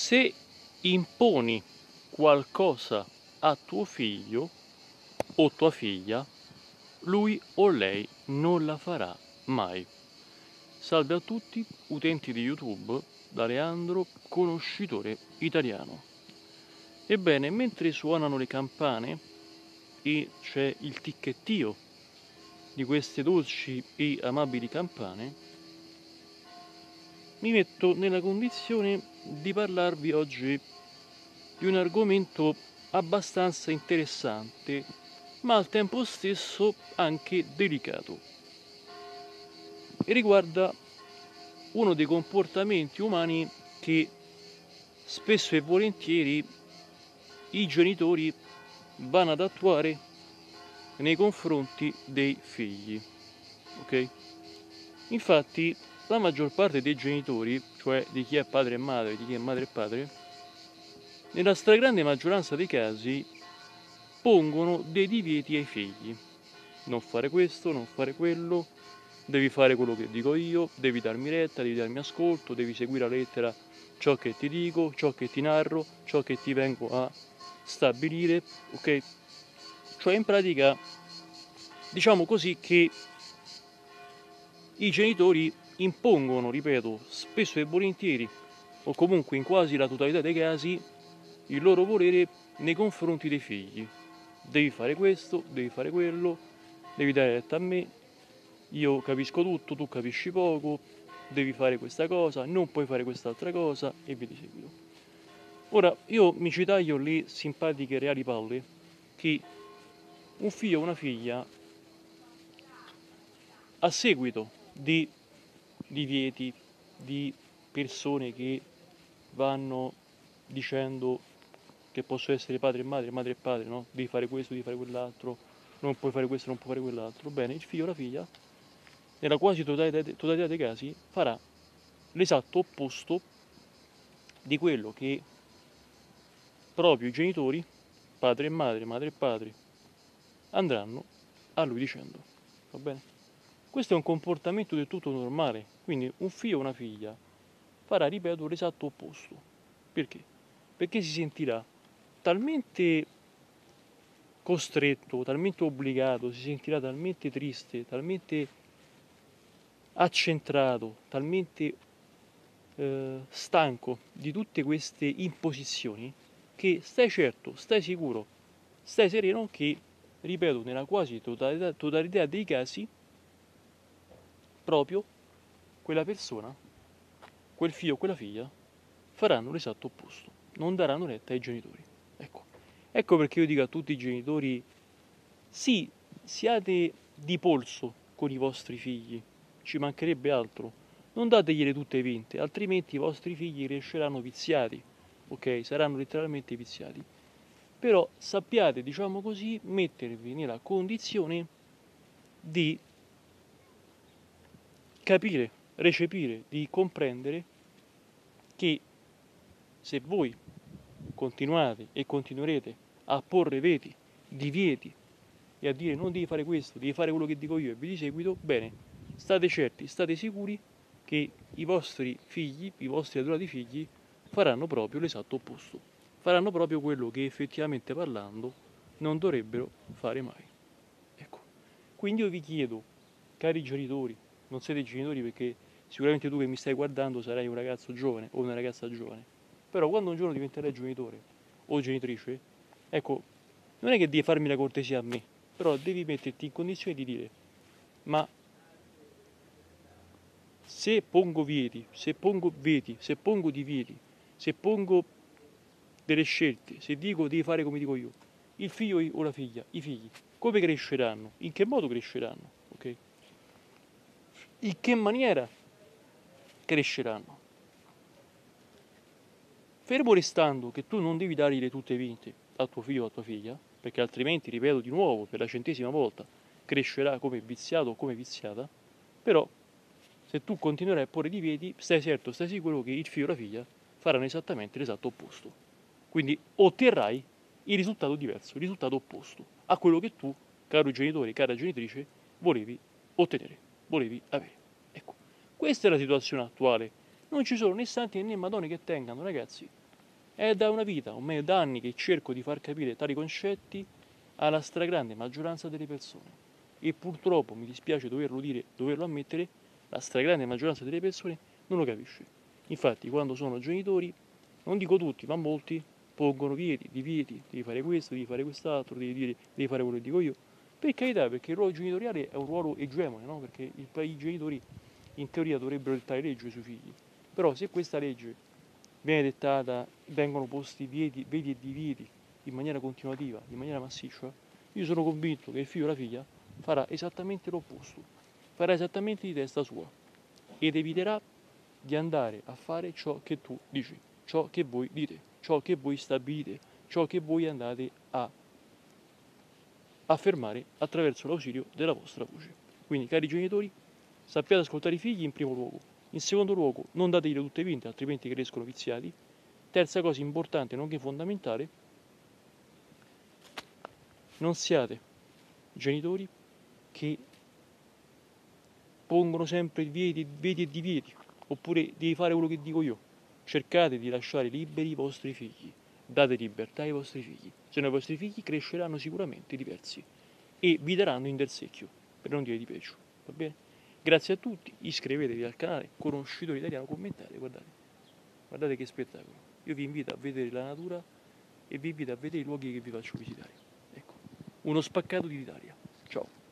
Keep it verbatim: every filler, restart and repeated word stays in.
Se imponi qualcosa a tuo figlio o tua figlia, lui o lei non la farà mai. Salve a tutti, utenti di YouTube, da Leandro, conoscitore italiano. Ebbene, mentre suonano le campane e c'è il ticchettio di queste dolci e amabili campane, mi metto nella condizione di parlarvi oggi di un argomento abbastanza interessante, ma al tempo stesso anche delicato. E riguarda uno dei comportamenti umani che spesso e volentieri i genitori vanno ad attuare nei confronti dei figli. Ok? Infatti, la maggior parte dei genitori, cioè di chi è padre e madre, di chi è madre e padre, nella stragrande maggioranza dei casi pongono dei divieti ai figli. Non fare questo, non fare quello, devi fare quello che dico io, devi darmi retta, devi darmi ascolto, devi seguire a lettera ciò che ti dico, ciò che ti narro, ciò che ti vengo a stabilire, ok? Cioè in pratica, diciamo così, che i genitori impongono, ripeto, spesso e volentieri, o comunque in quasi la totalità dei casi, il loro volere nei confronti dei figli. Devi fare questo, devi fare quello, devi dare retta a me, io capisco tutto, tu capisci poco, devi fare questa cosa, non puoi fare quest'altra cosa e via di seguito. Ora, io mi ci taglio le simpatiche reali palle che un figlio o una figlia, a seguito di divieti, di persone che vanno dicendo che posso essere padre e madre, madre e padre, no? Devi fare questo, devi fare quell'altro, non puoi fare questo, non puoi fare quell'altro. Bene, il figlio o la figlia, nella quasi totalità, totalità dei casi, farà l'esatto opposto di quello che proprio i genitori, padre e madre, madre e padre, andranno a lui dicendo. Va bene? Questo è un comportamento del tutto normale, quindi un figlio o una figlia farà, ripeto, l'esatto opposto. Perché? Perché si sentirà talmente costretto, talmente obbligato, si sentirà talmente triste, talmente accentrato, talmente eh, stanco di tutte queste imposizioni che stai certo, stai sicuro, stai sereno che, ripeto, nella quasi totalità, totalità dei casi, proprio quella persona, quel figlio o quella figlia, faranno l'esatto opposto, non daranno retta ai genitori. Ecco, ecco perché io dico a tutti i genitori, sì, siate di polso con i vostri figli, ci mancherebbe altro, non dategliele tutte vinte, altrimenti i vostri figli cresceranno viziati, ok? Saranno letteralmente viziati. Però sappiate, diciamo così, mettervi nella condizione di capire, recepire, di comprendere che se voi continuate e continuerete a porre veti, divieti e a dire non devi fare questo, devi fare quello che dico io e vi di seguito, bene, state certi, state sicuri che i vostri figli, i vostri adorati figli, faranno proprio l'esatto opposto. Faranno proprio quello che effettivamente parlando non dovrebbero fare mai. Ecco. Quindi io vi chiedo, cari genitori, non siete genitori perché sicuramente tu che mi stai guardando sarai un ragazzo giovane o una ragazza giovane, però quando un giorno diventerai genitore o genitrice, ecco, non è che devi farmi la cortesia a me, però devi metterti in condizione di dire, ma se pongo vieti, se pongo veti, se pongo divieti, se pongo delle scelte, se dico devi fare come dico io, il figlio o la figlia, i figli, come cresceranno? In che modo cresceranno? Ok? In che maniera cresceranno? Fermo restando che tu non devi dargli tutte vinte a tuo figlio o a tua figlia, perché altrimenti, ripeto di nuovo per la centesima volta, crescerà come viziato o come viziata, però se tu continuerai a porre divieti, stai certo, stai sicuro che il figlio o la figlia faranno esattamente l'esatto opposto. Quindi otterrai il risultato diverso, il risultato opposto a quello che tu, caro genitore, cara genitrice, volevi ottenere, volevi avere. Ecco, questa è la situazione attuale. Non ci sono né santi né madonne che tengano, ragazzi. È da una vita, o meglio da anni, che cerco di far capire tali concetti alla stragrande maggioranza delle persone. E purtroppo, mi dispiace doverlo dire, doverlo ammettere, la stragrande maggioranza delle persone non lo capisce. Infatti, quando sono genitori, non dico tutti, ma molti, pongono vieti, divieti, devi fare questo, devi fare quest'altro, devi, dire, devi fare quello che dico io. Per carità, perché il ruolo genitoriale è un ruolo egemone, no? Perché il, i genitori in teoria dovrebbero dettare legge sui figli. Però se questa legge viene dettata, vengono posti vieti, veti e divieti in maniera continuativa, in maniera massiccia, io sono convinto che il figlio o la figlia farà esattamente l'opposto, farà esattamente di testa sua ed eviterà di andare a fare ciò che tu dici, ciò che voi dite, ciò che voi stabilite, ciò che voi andate a affermare attraverso l'ausilio della vostra voce. Quindi, cari genitori, sappiate ascoltare i figli in primo luogo. In secondo luogo, non dategli tutte vinte, altrimenti crescono viziati. Terza cosa importante, nonché fondamentale, non siate genitori che pongono sempre vieti, veti e divieti, oppure devi fare quello che dico io. Cercate di lasciare liberi i vostri figli, date libertà ai vostri figli, se no i vostri figli cresceranno sicuramente diversi e vi daranno in del secchio, per non dire di peggio, va bene? Grazie a tutti, iscrivetevi al canale, Conoscitore Italiano, commentate, guardate, guardate che spettacolo. Io vi invito a vedere la natura e vi invito a vedere i luoghi che vi faccio visitare. Ecco, uno spaccato d'Italia. Ciao.